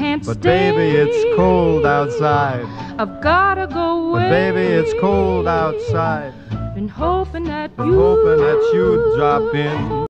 can't But stay. baby, it's cold outside. I've gotta go away. But baby, it's cold outside. Been hoping that Been hoping that you'd drop in.